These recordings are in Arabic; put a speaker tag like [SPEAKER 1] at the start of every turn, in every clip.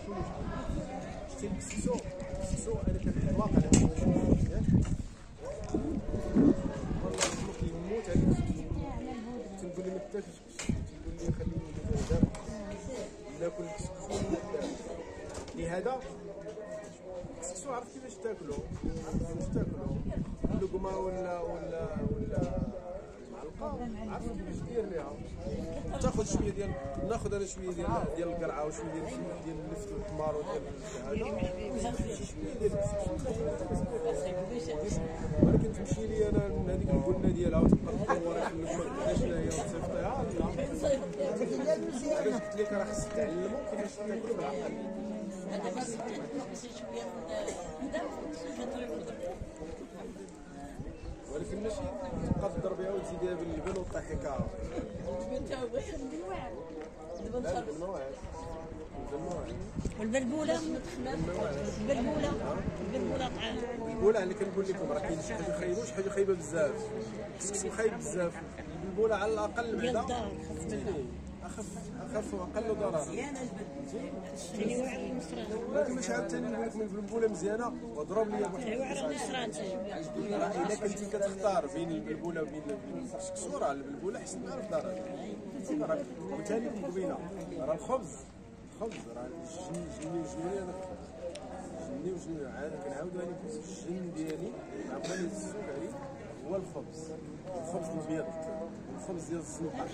[SPEAKER 1] شتي الكسكسو انا كنحماق على ياك والله كيموت عليك تنقول لي ما تاكلش تنقول لي خليني دابا ناكل الكسكسو لهذا الكسكسو عرف كيفاش تاكلو لقمه ولا عارف كيفاش دير ليها تاخذ شويه ديال ناخذ انا شويه ديال القرعه وشويه ديال اللفت والحمار وديال شويه ديال ولكن تمشي لي انا من هذيك البنه ديالها وتبقى تدور في اللقمه شنو هي وتصيفطيها علاش قلت لك راه خصك تعلموا كيفاش تاكلوا بالعقل ولكن ماشي تبقى تضربيها وتزيديها باللبن وطيحي كارو بالمواعيد
[SPEAKER 2] والبلبوله طعام
[SPEAKER 1] البلبوله اللي كنقول لكم راه كاين شي حاجه خايبه وشي حاجه خايبه بزاف الكسكسو خايب بزاف البلبوله على الاقل بعدا اخف واقل ضررا ولكن ماشي عاوتاني نقول لكم البلبوله مزيانه وضرب لي واحد الا كنتي كتختار بين البلبوله وبين الكسكسو راه البلبوله احسن من الضرر قلت لكم قبيله راه الخبز راه جني عاد كنعاودها لكم الجن ديالي عمرني السكري هو الخبز الابيض الخبز ديال الزنقه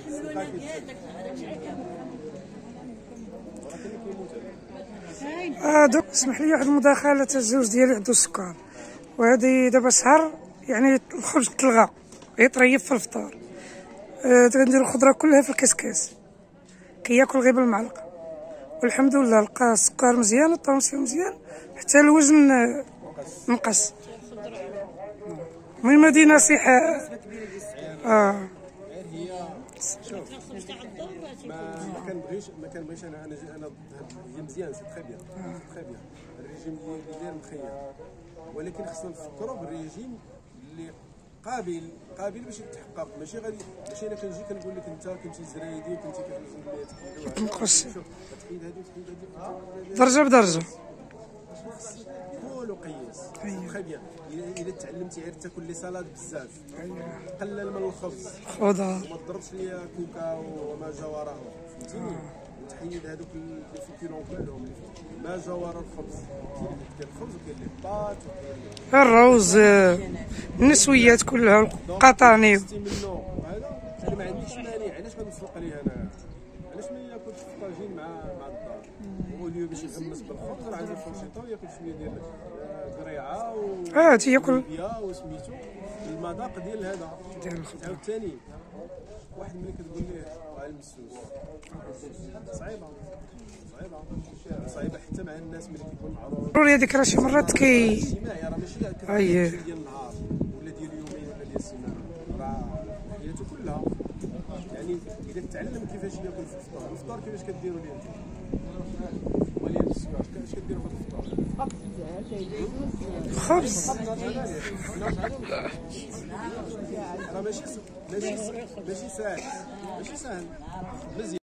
[SPEAKER 3] دوك اسمح لي واحد المداخله تاع الزوج ديالي عنده السكر وهذه دابا شهر يعني الخبز تلغى يطريف في الفطور تندير الخضره كلها في الكسكاس كياكل غير بالمعلقه والحمد لله لقى السكر مزيان والطونسيون مزيان حتى الوزن نقص. المهم هذه نصيحه
[SPEAKER 1] هي ما كنبغيش انا هي مزيان سي تري بيان الريجيم اللي داير مخير ولكن خصنا نفكروا بالريجيم اللي قابل باش يتحقق ماشي غادي ماشي انا كنجي كنقول لك انت كنتي زرايدي وكنتي كتوزن 100 كيلو
[SPEAKER 3] نقص
[SPEAKER 1] تحيد هذه
[SPEAKER 3] درجه بدرجه
[SPEAKER 1] كل قياس تري بيان الا تعلمتي غير تاكل لي سالاد بزاف قلل من الخبز
[SPEAKER 3] خضار
[SPEAKER 1] وما تضربش ليا كوكا وما جا وراهم فهمتيني وتحيد هذوك الفيكولون كلهم ما جا ورا الخبز كاين الخبز وكاين لي باط وكاين
[SPEAKER 3] الروز النسويات كلها القطاني
[SPEAKER 1] منه هذا انا ما عنديش مانع علاش ما نسوق ليه انا علاش ما ياكلش الطاجين مع الدار وليو باش يغمس بالخبز راه عنده الفرشيطه ياكل شويه ديال قريعه
[SPEAKER 3] تياكل
[SPEAKER 1] وسميتو المذاق ديال هذا
[SPEAKER 3] ديال الخضر
[SPEAKER 1] عاوتاني واحد ملي كتقول ليه راه المسوس صعيبه حتى مع الناس ملي كيكون معروف
[SPEAKER 3] ضروري هذيك راه شي مرات
[SPEAKER 1] اجتماعي راه ماشي ديال النهار ولا ديال اليومين ولا ديال السيمانه راه حياته كلها يعني اذا تعلم كيفاش ياكل في الفطور كيفاش كديروا ليه وليد السكر كيفاش كديروا في الفطور
[SPEAKER 3] خبز
[SPEAKER 1] راه ماشي ساهل مزيان